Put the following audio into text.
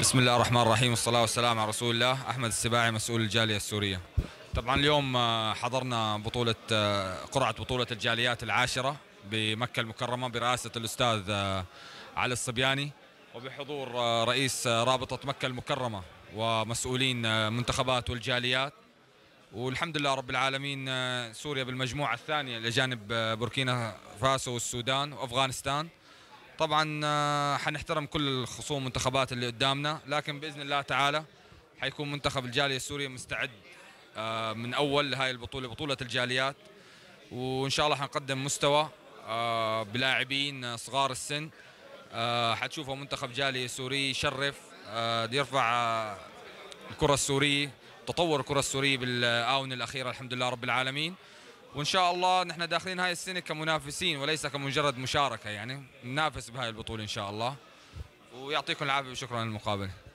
بسم الله الرحمن الرحيم، والصلاة والسلام على رسول الله. أحمد السباعي، مسؤول الجالية السورية. طبعا اليوم حضرنا قرعة بطولة الجاليات العاشرة بمكة المكرمة برئاسة الأستاذ علي الصبياني، وبحضور رئيس رابطة مكة المكرمة ومسؤولين منتخبات والجاليات. والحمد لله رب العالمين، سوريا بالمجموعة الثانية لجانب بوركينا فاسو والسودان وأفغانستان. طبعا حنحترم كل الخصوم منتخبات اللي قدامنا، لكن باذن الله تعالى حيكون منتخب الجاليه السوريه مستعد من اول لهاي البطوله، بطوله الجاليات. وان شاء الله حنقدم مستوى بلاعبين صغار السن. حتشوفوا منتخب جاليه سوري يشرف، يرفع الكره السوريه، تطور الكره السوريه بالاونه الاخيره الحمد لله رب العالمين. وان شاء الله نحن داخلين هاي السنه كمنافسين وليس كمجرد مشاركه، يعني ننافس بهاي البطوله ان شاء الله. ويعطيكم العافيه وشكرا للمقابله.